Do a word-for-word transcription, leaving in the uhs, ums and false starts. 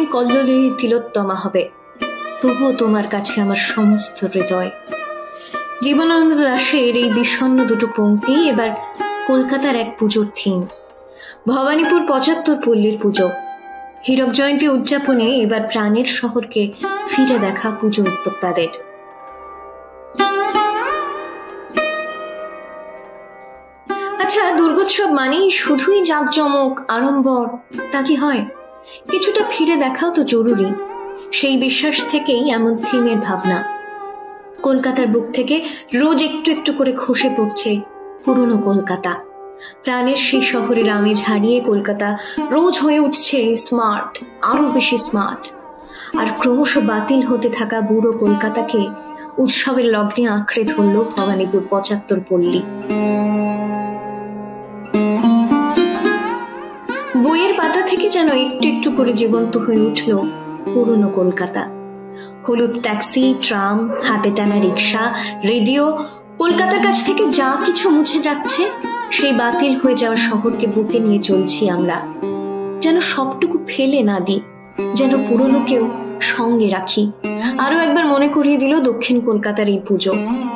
কল্লোলে তিলোত্তমা হবে, তবুও তোমার কাছে আমার সমস্ত হৃদয়। জীবনানন্দ দাশের এই বিষণ্ণ দুটো পংক্তি এবার কলকাতার এক পুজোর থিম। ভবানীপুর পঁচাত্তর পল্লীর পুজো। হীরক জয়ন্তী উদযাপনে এবার প্রাণের শহরকে ফিরে দেখা পুজো উদ্যোক্তাদের। আচ্ছা, দুর্গোৎসব মানেই শুধুই জাঁকজমক আড়ম্বর, তা কি হয়? কিছুটা ফিরে দেখাও তো জরুরি। সেই বিশ্বাস থেকেই এমন থিমের ভাবনা। কলকাতার বুক থেকে রোজ একটু একটু করে খসে পড়ছে পুরনো কলকাতা। প্রাণের সেই শহরের আমেজ হারিয়ে কলকাতা রোজ হয়ে উঠছে স্মার্ট, আরো বেশি স্মার্ট। আর ক্রমশ বাতিল হতে থাকা বুড়ো কলকাতাকে উৎসবের লগ্নে আঁকড়ে ধরল ভবানীপুর পঁচাত্তর পল্লী। বইয়ের পাতা থেকে যেন একটু একটু করে জীবন্ত হয়ে উঠল পুরনো কলকাতা। হলুদ ট্যাক্সি, ট্রাম, হাতে টানা রিক্সা, রেডিও, কলকাতার কাছ থেকে যা কিছু মুছে যাচ্ছে, সেই বাতিল হয়ে যাওয়া শহরকে বুকে নিয়ে চলছি আমরা। যেন সবটুকু ফেলে না দিই, যেন পুরনোকেও সঙ্গে রাখি। আরো একবার মনে করিয়ে দিল দক্ষিণ কলকাতার এই পুজো।